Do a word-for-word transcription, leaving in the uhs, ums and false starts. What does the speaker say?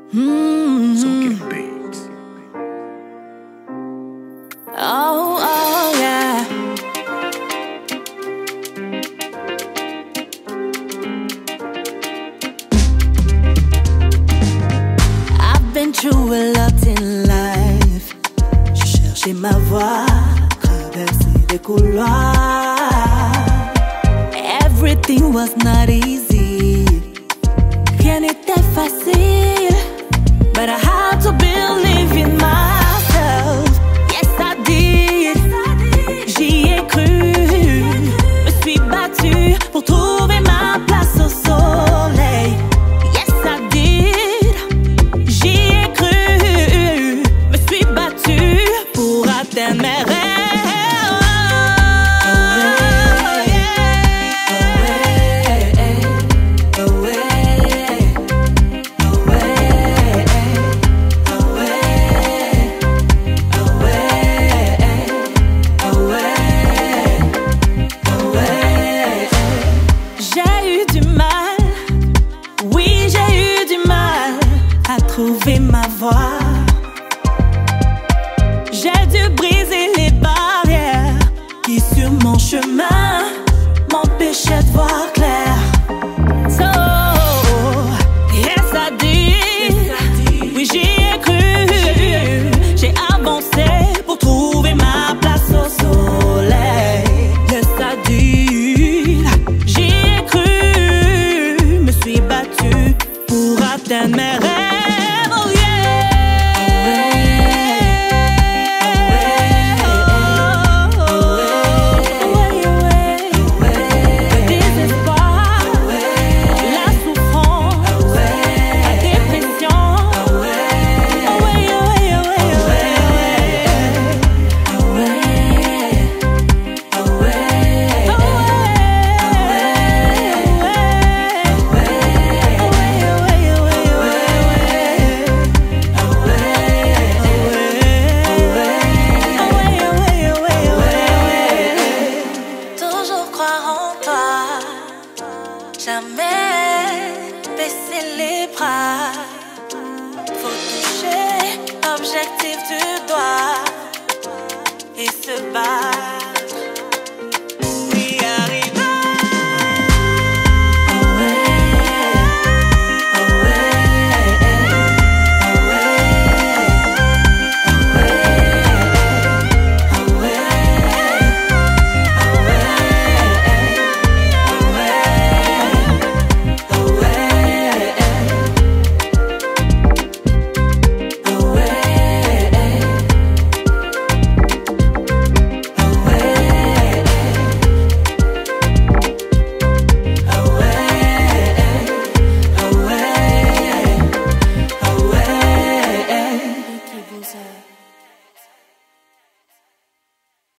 Mm-hmm. Sokeb beats. Oh, oh, yeah. I've been through a lot in life. J'ai cherché ma voie, traversé des couloirs. Everything was not easy. Rien n'était facile, but I had to believe in myself. Yes, I did. J'y ai cru. Me suis battue pour trouver ma place au soleil. Yes, I did. J'y ai cru. Me suis battue pour atteindre mes rêves. Trouver ma voie. J'ai dû briser les barrières qui sur mon chemin m'empêchaient de voir clair. So, yes I did. Oui, j'y ai cru. J'ai avancé pour trouver ma place au soleil. Yes I did. J'y ai cru. Me suis battue pour atteindre mes rêves. Jamais baisser les bras. Faut toucher l'objectif du doigt et se battre.